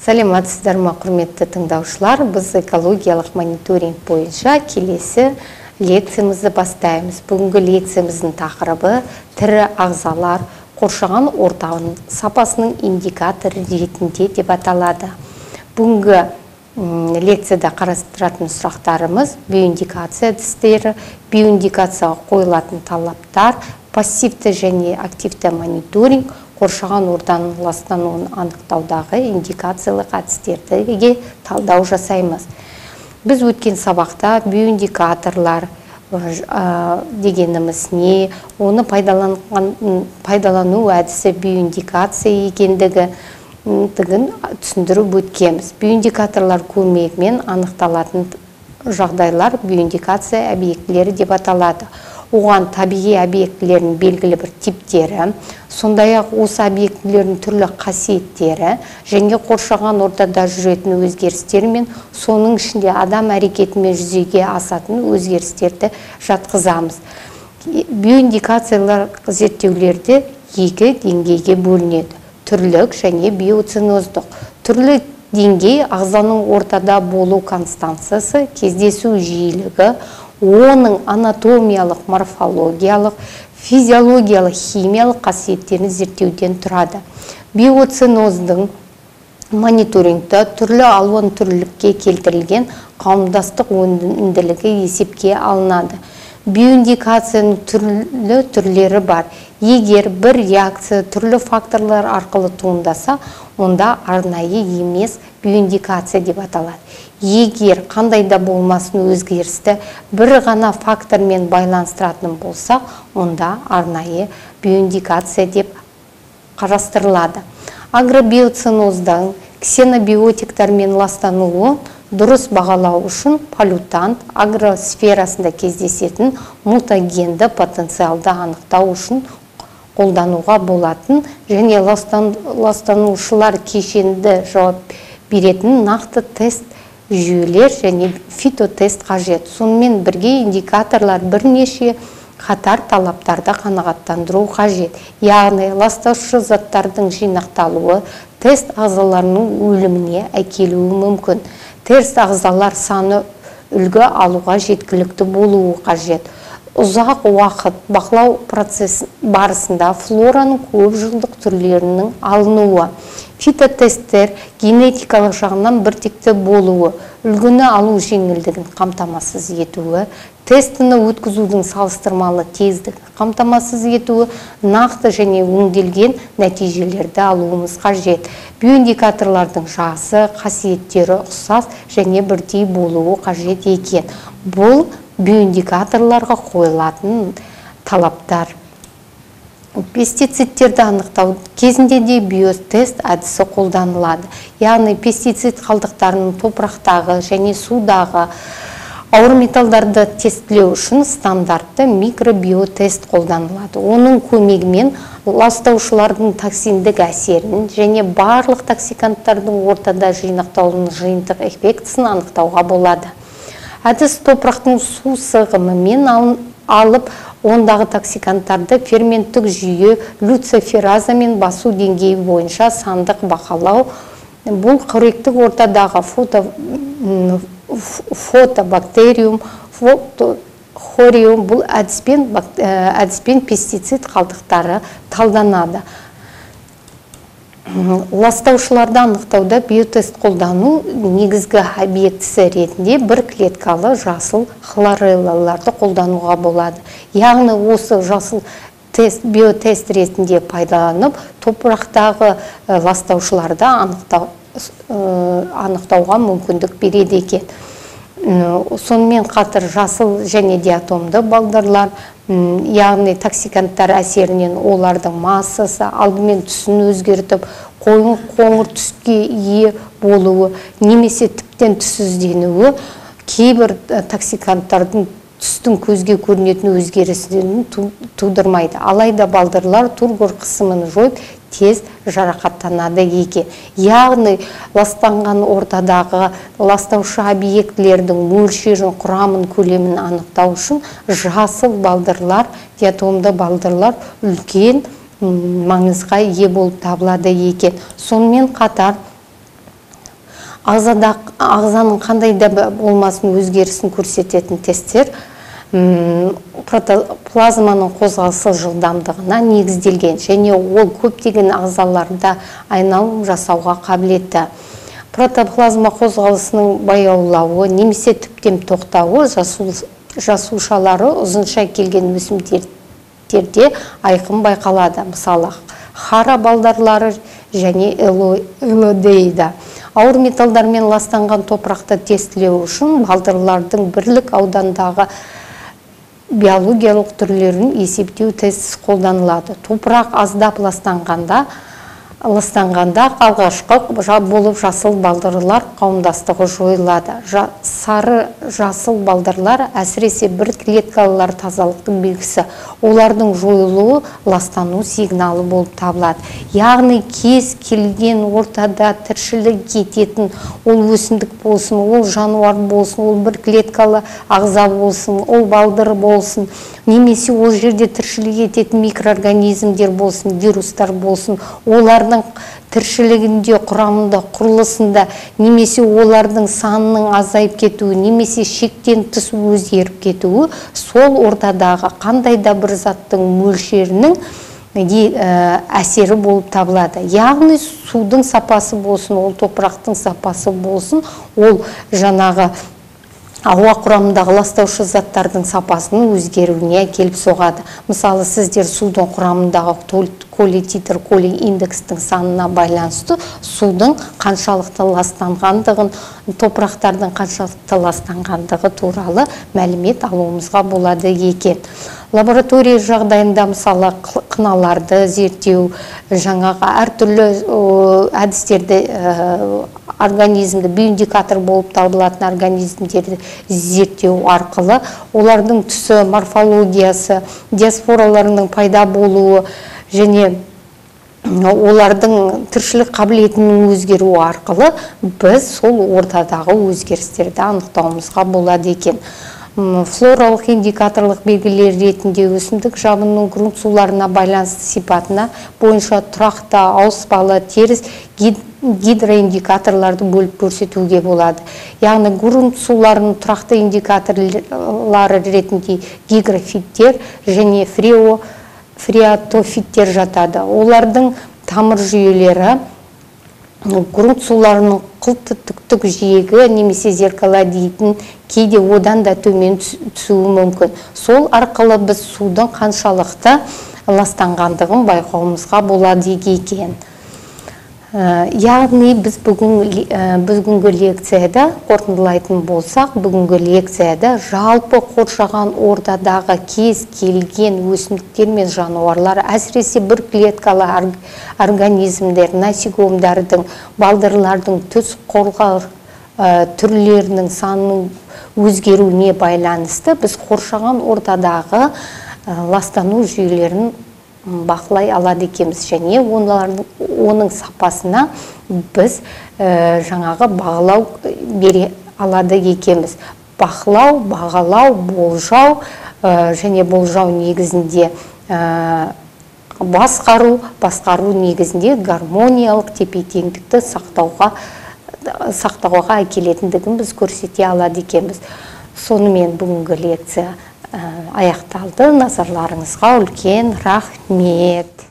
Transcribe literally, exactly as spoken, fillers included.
Саламатсыздар ма, құрметті тыңдаушылар. Біз экологиялық мониторинг бойынша келесі лекциямызды бастаймыз. Бүгінгі лекциямыздың тақырыбы тірі ағзалар қоршаған ортаның сапасының индикаторы ретінде деп аталады. Бүгінгі лекцияда қарастыратын сұрақтарымыз биоиндикация әдістері, биоиндикацияға қойылатын талаптар, пассивті және активті мониторинг, қоршаған ортаның ластануын анықтаудағы индикациялық әдістерге талдау жасаймыз. Біз өткен сабақта биоиндикаторлар дегеніміз не, оны пайдалану әдісі биоиндикация екендігі түсіндіріп өткенбіз. Биоиндикаторлар көмегімен анықталатын жағдайлар биоиндикация объектілері деп аталады. Оған табиғи объектілердің белгілі бір типтері, сондай-ақ осы объектілердің түрлі қасиеттері және қоршаған ортада жүретін өзгерістер мен соның ішінде адам әрекетімен жүзеге асатын өзгерістерді жатқызамыз. Биоиндикациялар зерттеулерді екі деңгейге бөлінеді: түрлік және биоценоздық. Түрлі деңгей ағзаның ортада болу констанциясы, кездесу жиілігі, оның анатомиялық, морфологиялық, физиологиялық, химиялық қасиеттерін зерттеуден тұрады. Биоценоздың мониторингті түрлі алуан түрлілікке келтірілген қауымдастық өнімділігі есепке алынады. Биоиндикацияның түрлі түрлері бар. Егер бір реакция түрлі факторлар арқылы туындаса, онда арнайы емес биоиндикация деп аталады. Егер қандай да болмасын өзгерісті бір ғана фактормен байланыстыратын болса, онда арнайы биоиндикация деп қарастырылады. Агробиоценоздан ксенобиотиктермен ластануы дұрыс бағалау үшін полютант агросферасында кездесетін мутагенді потенциалды анықтау үшін қолдануға болатын және ластанушылар кешенді жауап беретін нақты тест жүйелер және фитотест қажет. Сонымен бірге индикаторлар бірнеше қатар талаптарды қанағаттандыру қажет. Яғни ластаушы заттардың жинақталуы тест ағзаларының өліміне әкелуі мүмкін. Тест ағзалар саны үлгі алуға жеткілікті болуы қажет. Ұзақ уақыт бақылау процесі барысында флораның көп жылдық түрлерінің алынуы. Фитотесттер генетикалық жағынан біртекті болуы, үлгіні алу жеңілдігін қамтамасыз етуі, тестіні өткізудің салыстырмалы тездігін қамтамасыз етуі, нақты және өңделген нәтижелерді алуымыз қажет. Биоиндикаторлардың жасы, қасиеттері ұқсас және бірдей болуы қажет екен. Бұл биоиндикаторларға қойылатын талаптар. Пестицидтерді анықтау кезінде де биотест әдісі қолданылады. Яғни пестицид қалдықтарының топырақтағы және судағы ауыр металдарды тестілеу үшін стандартты микробиотест қолданылады. Оның көмегімен ластаушылардың токсиндік әсерін және барлық токсиканттардың ортада жинақталуының жиынтық эффектісін анықтауға болады. Әдіс топырақтың су сығымымен алып, ондағы токсиканттарды ферменттік жүйе люциферазамен басу деңгейі бойынша сандық бақылау. Бұл қоректік ортадағы фотобактериум, фотохориум, бұл әдіспен пестицид қалдықтары талданады. Ластаушыларды анықтауда биотест қолдану негізгі объектісі ретінде бір клеткалы жасыл хлореллаларды қолдануға болады. Яғни осы жасыл биотест ретінде пайдаланып, топырақтағы ластаушыларды анықтауға мүмкіндік береді екен. Сонымен қатар жасыл және диатомды балдырлар, яғни токсиканттар әсерінен олардың массасы алдымен түсін өзгертіп, қоңыр түске ие болуы немесе тіптен түсізденуі кейбір токсиканттардың түстің көзге көрінетін өзгерістерін тудырмайды. Алайда балдырлар тургор қысымын жойып тез жарақаттанады екен. Яғни ластанған ортадағы ластаушы объектілердің мөлшерін, құрамын, көлемін анықтау үшін жасыл балдырлар, диатомды балдырлар үлкен маңызға ие болып табылады екен. Сонымен қатар ағзада ағзаның қандай да болмасын өзгерісін көрсететін тесттер протоплазманың қозғалысы жылдамдығына негізделген және ол көптеген ағзаларда айналым жасауға қабілетті. Протоплазма қозғалысының баяулауы немесе түптен тоқтауы жасушалары ұзынша келген өсімдіктерде айқын байқалады. Мысалы, хара балдарлары және элодейда. Ауыр металдармен ластанған топырақты тестілеу үшін балдырлардың бірлік аудандағы биологиялық түрлерін есептеу тест қолданылады. Топырақ аздап ластанғанда ластанғанда алғашқы болып жасыл балдырлар қауымдастығы жойылады. Сары жасыл балдырлар әсіресе бір клеткалылар тазалықтың белгісі. Олардың жойылуы ластану сигналы болып табылады. Яғни кез келген ортада тіршілік ететін, ол өсімдік болсын, ол жануар болсын, ол бір клеткалы ағза болсын, ол балдыр болсын, немесе ол жерде тіршілік ететін микроорганизмдер болсын, вирустар болсын, олардың тіршілігінде, құрамында, құрылысында, немесе олардың санының азайып кетуі, немесе шектен тыс өзгеріп кетуі, сол ортадағы қандай да бір заттың мөлшерінің әсері болып табылады. Яғни судың сапасы болсын, ол топырақтың сапасы болсын, ол жаңағы ауа құрамындағы ластаушы заттардың сапасының өзгеруіне келіп соғады. Мысалы, сіздер судың құрамындағы колититр, колииндекстің санына байланысты судың қаншалықты ластанғандығын, топырақтардың қаншалықты ластанғандығы туралы мәлімет алуымызға болады екен. Лаборатория жағдайында мысалы қыналарды зерттеу, жаңағы әртүрлі әдістерді организмді, биоиндикатор болып табылатын организмдерді зерттеу арқылы олардың түсі, морфологиясы, диаспораларының пайда болуы және олардың тіршілік қабілетінің өзгеруі арқылы біз сол ортадағы өзгерістерді анықтауымызға болады екен. Флоралық индикаторлық белгілер ретінде өсімдік жабынының грунт суларына байланысты сипатына бойынша тұрақты, ауыспалы, теріс гидроиндикаторларды бөліп көрсетуге болады. Яғни грунт суларының тұрақты индикаторлары ретінде гигрофиттер және фреатофиттер жатады. Олардың тамыр жүйелері грунт суларының қылты түктік жиегі немесе зеркала дейтін кейде одан да төмен түсуі мүмкін. Сол арқылы біз судың қаншалықты ластанғандығын байқауымызға болады екен. Яғни біз бүгінгі лекцияда қорытындылайтын болсақ, бүгінгі лекцияда жалпы қоршаған ортадағы кез келген өсімдіктер мен жануарлар, әсіресе бір клеткалы организмдер, насекомдардың, балдырлардың, түс қорғар түрлерінің санының өзгеруіне байланысты біз қоршаған ортадағы ластану жүйелерін бақылай алады екенбіз және оның сапасына біз жаңағы бағалау бере алады екенбіз. Бақылау, бағалау, болжау және болжау негізінде басқару, басқару негізінде гармониялық тепе-теңдікті сақтауға сақтауға әкелетіндігін біз көрсете алады екенбіз. Сонымен бүгінгі лекция аяқталды. Назарларыңызға үлкен рахмет.